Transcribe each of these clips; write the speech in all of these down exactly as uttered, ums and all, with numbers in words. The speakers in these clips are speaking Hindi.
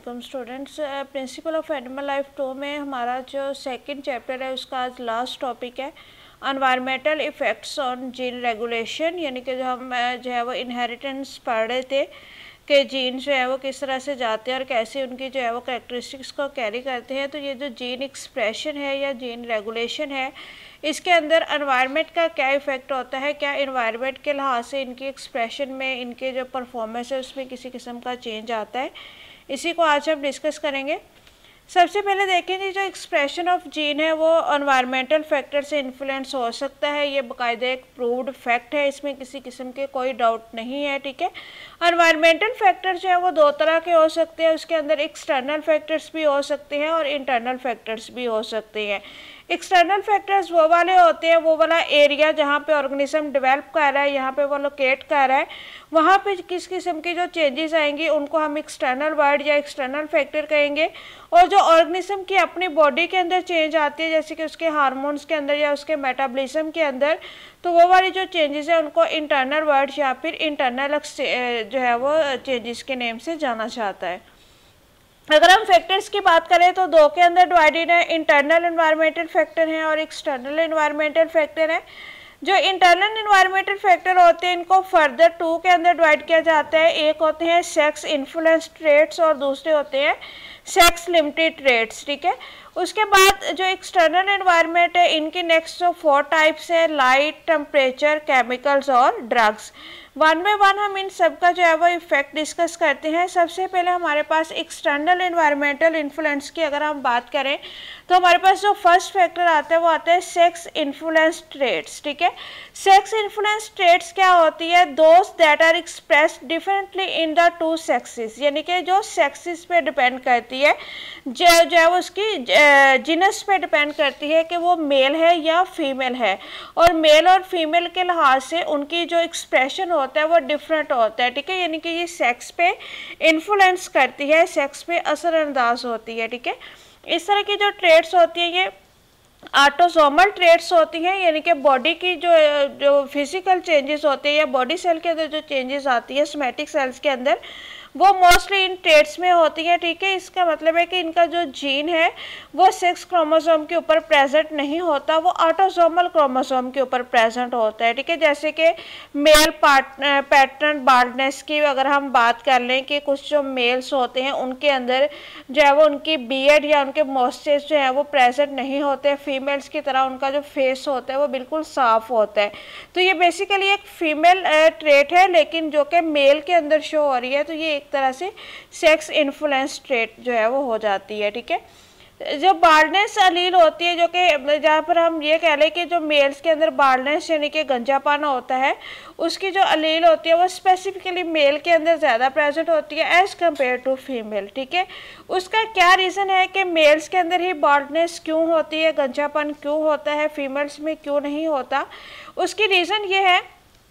Welcome students, principle of animal life two में हमारा जो सेकंड चैप्टर है उसका आज लास्ट टॉपिक है environmental effects on gene regulation. यानी कि जो हम जो है वो इनहेरिटेंस पढ़ रहे थे कि जीन जो है वो किस तरह से जाते हैं और कैसे उनकी जो है वो कैरेक्टरिस्टिक्स को कैरी करते हैं। तो ये जो जीन एक्सप्रेशन है या जीन रेगुलेशन है, इसके अंदर एनवायरनमेंट का क्या इफ़ेक्ट होता है, क्या एनवायरनमेंट के लिहाज से इनकी एक्सप्रेशन में, इनके जो परफॉर्मेंस है उसमें किसी किस्म का चेंज आता है, इसी को आज हम डिस्कस करेंगे। सबसे पहले देखें जी, जो एक्सप्रेशन ऑफ जीन है वो एनवायरमेंटल फैक्टर से इन्फ्लुएंस हो सकता है। ये बाकायदा एक प्रूव्ड फैक्ट है, इसमें किसी किस्म के कोई डाउट नहीं है। ठीक है, एनवायरमेंटल फैक्टर जो है वो दो तरह के हो सकते हैं, उसके अंदर एक्सटर्नल फैक्टर्स भी हो सकते हैं और इंटरनल फैक्टर्स भी हो सकते हैं। एक्सटर्नल फैक्टर्स वो वाले होते हैं, वो वाला एरिया जहाँ पे ऑर्गेनिज्म डेवलप कर रहा है, यहाँ पे वो लोकेट कर रहा है, वहाँ पे किस किस्म की जो चेंजेस आएंगी उनको हम एक्सटर्नल वर्ड या एक्सटर्नल फैक्टर कहेंगे। और जो ऑर्गेनिज्म की अपनी बॉडी के अंदर चेंज आती है, जैसे कि उसके हार्मोन्स के अंदर या उसके मेटाबॉलिज्म के अंदर, तो वो वाली जो चेंजेस है उनको इंटरनल वर्ड या फिर इंटरनल जो है वो चेंजेस के नेम से जाना चाहता है। अगर हम फैक्टर्स की बात करें तो दो के अंदर डिवाइडेड है, इंटरनल एनवायरमेंटल फैक्टर हैं और एक्सटर्नल एनवायरमेंटल फैक्टर हैं। जो इंटरनल एनवायरमेंटल फैक्टर होते हैं इनको फर्दर टू के अंदर डिवाइड किया जाता है। एक होते हैं सेक्स इन्फ्लुएंस ट्रेट्स और दूसरे होते हैं सेक्स लिमिटेड ट्रेट्स। ठीक है, उसके बाद जो एक्सटर्नल एनवायरनमेंट है, इनके नेक्स्ट जो फोर टाइप्स है, लाइट, टेम्परेचर, केमिकल्स और ड्रग्स। वन बाय वन हम इन सब का जो है वो इफेक्ट डिस्कस करते हैं। सबसे पहले हमारे पास एक्सटर्नल एनवायरमेंटल इन्फ्लुएंस की अगर हम बात करें तो हमारे पास जो फर्स्ट फैक्टर आता है वो आता है सेक्स इन्फ्लुएंस ट्रेट्स। ठीक है, सेक्स इन्फ्लुएंस ट्रेट्स क्या होती है? Those that are expressed differently in the two sexes, यानी कि जो सेक्सेस पे डिपेंड करती है, जो जो है वो उसकी जिनस पे डिपेंड करती है कि वो मेल है या फीमेल है, और मेल और फीमेल के लिहाज से उनकी जो एक्सप्रेशन होता है वो डिफरेंट होता है। ठीक है, यानी कि ये सेक्स पे इन्फ्लुएंस करती है, सेक्स पे असरअंदाज होती है। ठीक है, इस तरह की जो ट्रेट्स होती है ये ऑटोसोमल ट्रेट्स होती हैं, यानी कि बॉडी की जो जो फिजिकल चेंजेस होते हैं या बॉडी सेल के अंदर जो चेंजेस आती है सोमैटिक सेल्स के अंदर, वो मोस्टली इन ट्रेट्स में होती है। ठीक है, इसका मतलब है कि इनका जो जीन है वो सेक्स क्रोमोसोम के ऊपर प्रेजेंट नहीं होता, वो ऑटोसोमल क्रोमोसोम के ऊपर प्रेजेंट होता है। ठीक है, जैसे कि मेल पैटर्न बाल्डनेस की अगर हम बात कर लें कि कुछ जो मेल्स होते हैं उनके अंदर जो है वो उनकी बियर्ड या उनके मॉइस्चर्स जो है वो प्रेजेंट नहीं होते, फीमेल्स की तरह उनका जो फेस होता है वो बिल्कुल साफ होता है। तो ये बेसिकली एक फीमेल ट्रेट है, लेकिन जो कि मेल के अंदर शो हो रही है, तो ये एक तरह से सेक्स इन्फ्लुएंस ट्रेट जो है वो हो जाती है। ठीक है, जो बाल्डनेस अलील होती है, जो कि जहाँ पर हम ये कह लें कि जो मेल्स के अंदर बाल्डनेस यानी कि गंजापन होता है, उसकी जो अलील होती है वो स्पेसिफिकली मेल के अंदर ज़्यादा प्रेजेंट होती है एज़ कम्पेयर टू फीमेल। ठीक है, उसका क्या रीज़न है कि मेल्स के अंदर ही बाल्डनेस क्यों होती है, गंजापन क्यों होता है, फीमेल्स में क्यों नहीं होता? उसकी रीज़न ये है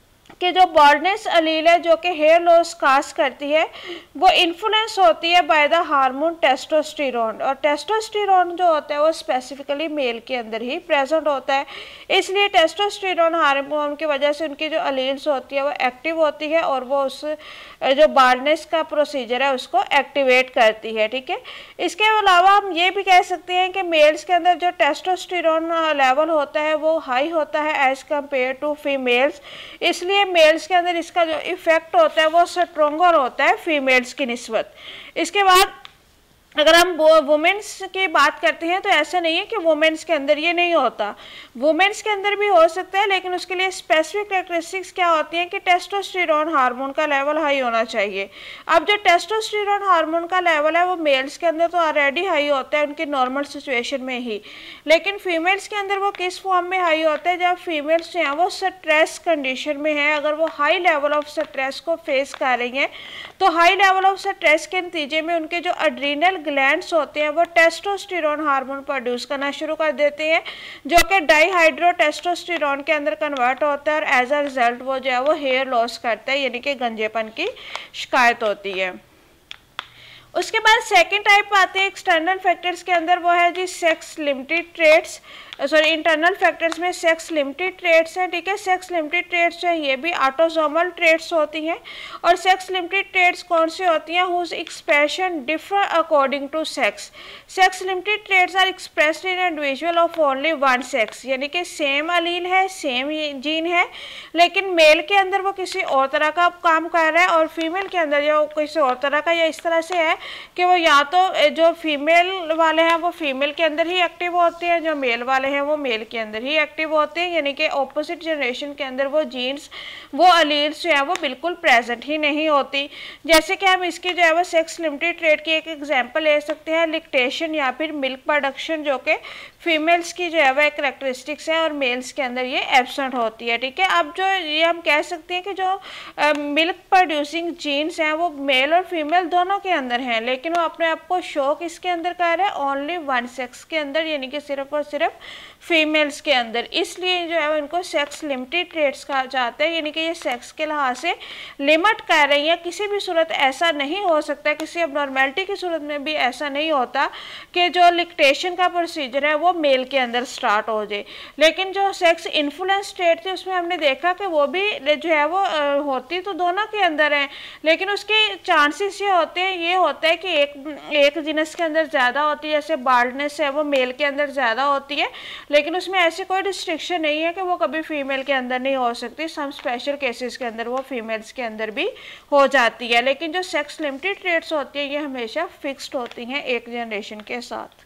कि जो बाल्डनेस अलील है जो कि हेयर लॉस काज करती है, वो इन्फ्लुएंस होती है बाय द हार्मोन टेस्टोस्टेरोन, और टेस्टोस्टेरोन जो होता है वो स्पेसिफिकली मेल के अंदर ही प्रेजेंट होता है। इसलिए टेस्टोस्टेरोन हार्मोन की वजह से उनकी जो अलील्स होती है वो एक्टिव होती है और वो उस जो बाल्डनेस का प्रोसीजर है उसको एक्टिवेट करती है। ठीक है, इसके अलावा हम ये भी कह सकते हैं कि मेल्स के अंदर जो टेस्टोस्टेरोन लेवल होता है वो हाई होता है एज़ कम्पेयर टू फीमेल्स, इसलिए मेल्स के अंदर इसका जो इफेक्ट होता है वो स्ट्रोंगर होता है फीमेल्स की निस्बत। इसके बाद अगर हम वुमेन्स की बात करते हैं तो ऐसा नहीं है कि वुमेन्स के अंदर ये नहीं होता, वुमेन्स के अंदर भी हो सकता है, लेकिन उसके लिए स्पेसिफिक कैरेक्टरिस्टिक्स क्या होती हैं कि टेस्टोस्टेरोन हार्मोन का लेवल हाई होना चाहिए। अब जो टेस्टोस्टेरोन हार्मोन का लेवल है वो मेल्स के अंदर तो ऑलरेडी हाई होता है उनकी नॉर्मल सिचुएशन में ही, लेकिन फीमेल्स के अंदर वो किस फॉर्म में हाई होता है? जब फीमेल्स जो हैं वो स्ट्रेस कंडीशन में है, अगर वो हाई लेवल ऑफ स्ट्रेस को फेस कर रही हैं, तो हाई लेवल ऑफ स्ट्रेस के नतीजे में उनके जो एड्रीनल ग्लैंड्स होते हैं वो टेस्टोस्टेरोन हार्मोन प्रोड्यूस करना शुरू कर देते हैं, जो कि डाईहाइड्रो टेस्टोस्टेरोन के अंदर कन्वर्ट होता है, और एज अ रिजल्ट वो जो है वो हेयर लॉस करता है, यानी कि गंजेपन की शिकायत होती है। उसके बाद सेकंड टाइप आते हैं एक्सटर्नल फैक्टर्स के अंदर, वो है जी sex limited traits. Sorry internal factors में सेक्स लिमिटेड ट्रेट्स हैं, ठीक है। सेक्स लिमिटेड ट्रेट्स हैं ये भी ऑटोसोमल ट्रेट्स होती हैं, और सेक्स लिमिटेड ट्रेट्स कौन सी होती हैं, whose expression differ according to sex. Sex limited traits are expressed in individual of only one sex, यानी कि सेम अलील है, सेम जीन है, लेकिन मेल के अंदर वो किसी और तरह का काम कर रहा है और फीमेल के अंदर जो किसी और तरह का, या इस तरह से है कि वो या तो जो फीमेल वाले हैं वो फीमेल के अंदर ही एक्टिव होते हैं, जो मेल वाले हैं वो मेल के अंदर ही एक्टिव होते हैं, यानी कि ऑपोजिट जनरेशन के अंदर वो जीन्स, वो अलील्स जो है वो बिल्कुल प्रेजेंट ही नहीं होती। जैसे कि हम इसकी जो है वो सेक्स लिमिटेड ट्रेट की एक एग्जांपल ले सकते हैं, लिक्टेशन या फिर मिल्क प्रोडक्शन, जो कि फीमेल्स की जो है वो एक करेक्टरिस्टिक्स है और मेल्स के अंदर ये एब्सेंट होती है, ठीक है। अब जो ये हम कह सकते हैं कि जो मिल्क प्रोड्यूसिंग जीन्स हैं वो मेल और फीमेल दोनों के अंदर हैं, लेकिन वो अपने आप को शो किसके अंदर कर रहा है, ओनली वन सेक्स के अंदर, यानी कि सिर्फ और सिर्फ फीमेल्स के अंदर। इसलिए जो है इनको सेक्स लिमिटेड ट्रेट्स कहा जाता है, यानी कि ये सेक्स के लिहाज से लिमिट कर रही है। किसी भी सूरत ऐसा नहीं हो सकता, किसी अबनॉर्मेलिटी की सूरत में भी ऐसा नहीं होता कि जो लिक्टेशन का प्रोसीजर है वो मेल के अंदर स्टार्ट हो जाए। लेकिन जो सेक्स इन्फ्लुएंस ट्रेट थी उसमें हमने देखा कि वो भी जो है वो होती तो दोनों के अंदर है, लेकिन उसके चांसेस ये होते हैं, ये होता है कि एक एक जीनस के अंदर ज़्यादा होती है, जैसे बाल्डनेस है वो मेल के अंदर ज़्यादा होती है, लेकिन उसमें ऐसी कोई रिस्ट्रिक्शन नहीं है कि वो कभी फीमेल के अंदर नहीं हो सकती। सम स्पेशल केसेस के अंदर वो फीमेल्स के अंदर भी हो जाती है, लेकिन जो सेक्स लिमिटेड ट्रेट्स होती है ये हमेशा फिक्स्ड होती हैं एक जनरेशन के साथ।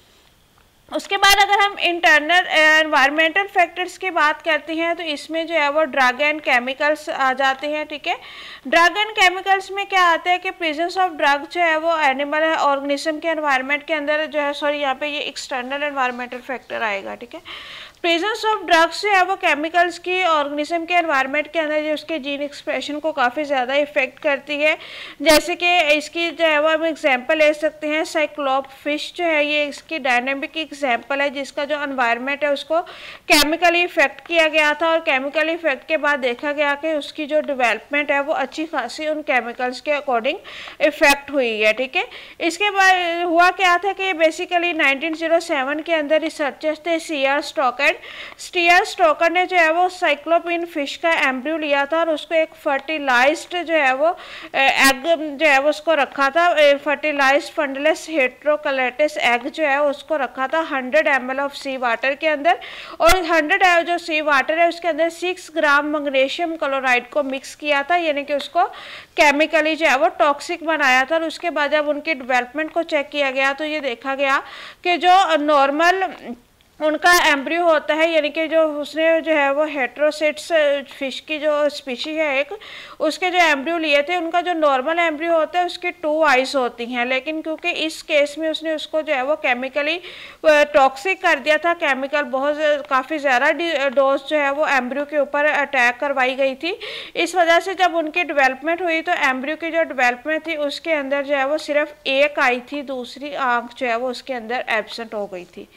उसके बाद अगर हम इंटरनल एनवायरमेंटल फैक्टर्स की बात करते हैं तो इसमें जो है वो ड्रग एंड केमिकल्स आ जाते हैं, ठीक है। ड्रग एंड केमिकल्स में क्या आता है कि प्रेजेंस ऑफ ड्रग जो है वो एनिमल ऑर्गेनिज्म के एनवायरनमेंट के अंदर जो है, सॉरी यहाँ पे ये एक्सटर्नल एनवायरमेंटल फैक्टर आएगा, ठीक है। प्रेजेंस ऑफ ड्रग्स जो है वो केमिकल्स की ऑर्गेनिज्म के एनवायरनमेंट के अंदर जो उसके जीन एक्सप्रेशन को काफ़ी ज़्यादा इफेक्ट करती है। जैसे कि इसकी जो है वो हम एग्जांपल ले सकते हैं, साइक्लोप फिश जो है ये इसकी डायनेमिक एग्जांपल है, जिसका जो एनवायरनमेंट है उसको केमिकली इफेक्ट किया गया था और केमिकल इफेक्ट के बाद देखा गया कि उसकी जो डेवलपमेंट है वो अच्छी खासी उन केमिकल्स के अकॉर्डिंग इफेक्ट हुई है, ठीक है। इसके बाद हुआ क्या था कि बेसिकली नाइनटीन ज़ीरो सेवन के अंदर रिसर्चर्स थे सी आर स्टॉकर स्टीयर स्टॉकर ने जो है वो साइक्लोपिन फिश का एम्ब्रियो लिया था और उसको एक फर्टिलाइज्ड जो है वो एग जो है वो उसको रखा था, फर्टिलाइज्ड फंडलेस हेट्रोकलेटिस एग जो है उसको रखा था hundred M L of sea water के अंदर, और हंड्रेड जो सी वाटर है उसके अंदर सिक्स ग्राम मैग्नीशियम क्लोराइड को मिक्स किया था, यानी कि उसको केमिकली जो है वो टॉक्सिक बनाया था। और उसके बाद जब उनकी डेवलपमेंट को चेक किया गया तो ये देखा गया कि जो नॉर्मल उनका एम्ब्रियो होता है, यानी कि जो उसने जो है वो हेट्रोसिट्स फिश की जो स्पीशी है एक, उसके जो एम्ब्रियो लिए थे उनका जो नॉर्मल एम्ब्रियो होता है उसकी टू आइज होती हैं, लेकिन क्योंकि इस केस में उसने उसको जो है वो केमिकली टॉक्सिक कर दिया था, केमिकल बहुत काफ़ी ज़्यादा डोज जो है वो एम्ब्रियो के ऊपर अटैक करवाई गई थी। इस वजह से जब उनकी डेवलपमेंट हुई तो एम्ब्रियो की जो डेवलपमेंट थी उसके अंदर जो है वो सिर्फ एक आई थी, दूसरी आँख जो है वो उसके अंदर एब्सेंट हो गई थी।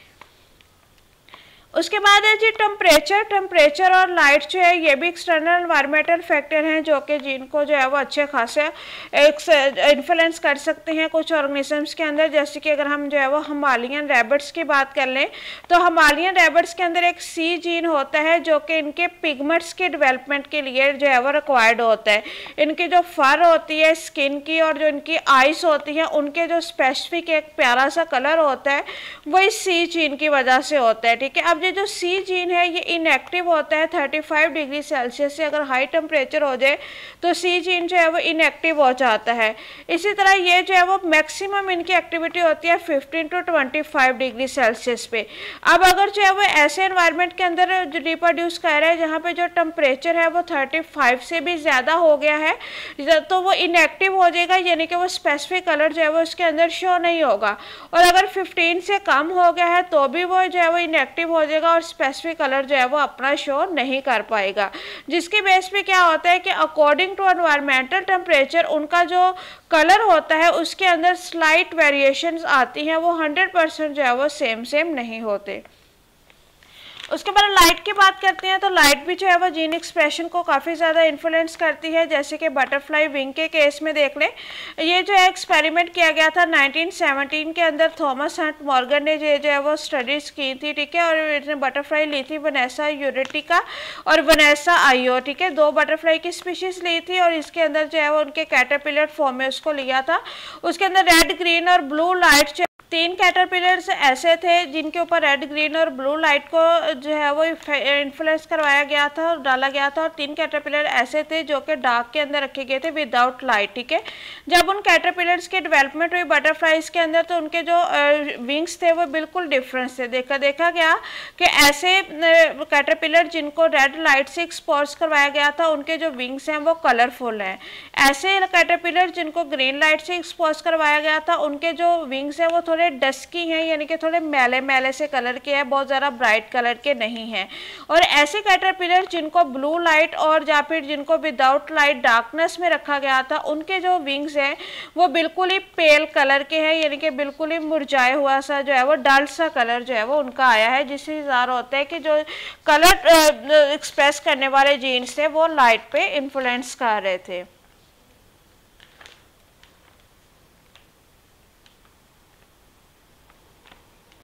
उसके बाद है जी टेम्परेचर टेम्परेचर और लाइट जो है ये भी एक्सटर्नल एनवायरमेंटल फैक्टर हैं जो कि जिनको जो है वो अच्छे खासे इन्फ्लुएंस कर सकते हैं कुछ ऑर्गेनिजम्स के अंदर। जैसे कि अगर हम जो है वो हिमालयन रैबिट्स की बात कर लें तो हिमालयन रैबिट्स के अंदर एक सी जीन होता है जो कि इनके पिगमेंट्स के डेवलपमेंट के लिए जो है वो रिक्वायर्ड होता है। इनकी जो फर होती है स्किन की और जो इनकी आइस होती हैं उनके जो स्पेसिफिक एक प्यारा सा कलर होता है वो इस सी जीन की वजह से होता है, ठीक है। अब ये जो सी जीन है ये इनएक्टिव होता है पैंतीस डिग्री सेल्सियस से, अगर हाई टेम्परेचर हो जाए तो सी जीन जो है वो इनएक्टिव हो जाता है। इसी तरह ये जो है वो मैक्सिमम इनकी एक्टिविटी होती है पंद्रह टू पच्चीस डिग्री सेल्सियस पे। अब अगर जो है वो ऐसे एनवायरनमेंट के अंदर रिप्रोड्यूस कर रहा है जहाँ पे जो टेम्परेचर है वो पैंतीस से भी ज़्यादा हो गया है तो वो इनएक्टिव हो जाएगा, यानी कि वो स्पेसिफिक कलर जो है वो उसके अंदर शो नहीं होगा। और अगर पंद्रह से कम हो गया है तो भी वो जो है वो इनएक्टिव हो जाएगा और स्पेसिफिक कलर जो है वो अपना शो नहीं कर पाएगा। जिसकी बेस पे क्या होता है कि अकॉर्डिंग टू एनवायरमेंटल टेम्परेचर उनका जो कलर होता है उसके अंदर स्लाइट वेरिएशंस आती हैं, वो हंड्रेड परसेंट जो है वो सेम सेम नहीं होते। उसके बाद लाइट की बात करते हैं तो लाइट भी जो है वो जीन एक्सप्रेशन को काफ़ी ज़्यादा इन्फ्लुएंस करती है। जैसे कि बटरफ्लाई विंग के केस में देख लें, ये जो है एक्सपेरिमेंट किया गया था नाइनटीन सेवनटीन के अंदर। थॉमस हंट मॉर्गन ने जो जो है वो स्टडीज़ की थी, ठीक है, और इसने बटरफ्लाई ली थी वनेसा यूरेटिका और वनेसा आइयो, ठीक है, दो बटरफ्लाई की स्पीशीज़ ली थी और इसके अंदर जो है वो उनके कैटरपिलर फॉर्म में उसको लिया था। उसके अंदर रेड, ग्रीन और ब्लू लाइट, तीन कैटरपिलर्स ऐसे थे जिनके ऊपर रेड, ग्रीन और ब्लू लाइट को जो है वो इन्फ्लुएंस करवाया गया था और डाला गया था, और तीन कैटरपिलर ऐसे थे जो कि डार्क के अंदर रखे गए थे विदाउट लाइट, ठीक है। जब उन कैटरपिलर्स की डेवलपमेंट हुई बटरफ्लाइज के अंदर तो उनके जो विंग्स थे वो बिल्कुल डिफरेंस थे। देखा देखा गया कि ऐसे कैटरपिलर जिनको रेड लाइट से एक्सपोज करवाया गया था उनके जो विंग्स हैं वो कलरफुल हैं। ऐसे कैटरपिलर जिनको ग्रीन लाइट से एक्सपोज करवाया गया था उनके जो विंग्स हैं वो थोड़े डस्की हैं, यानी कि थोड़े मैले मैले से कलर के हैं, बहुत ज़्यादा ब्राइट कलर के नहीं हैं। और ऐसे कैटरपिलर जिनको ब्लू लाइट और या फिर जिनको विदाउट लाइट डार्कनेस में रखा गया था उनके जो विंग्स हैं वो बिल्कुल ही पेल कलर के हैं, यानी कि बिल्कुल ही मुरझाया हुआ सा जो है वो डल सा कलर जो है वो उनका आया है, जिससे ज़ाहिर होता है कि जो कलर एक्सप्रेस करने वाले जीन्स थे वो लाइट पे इन्फ्लुएंस कर रहे थे।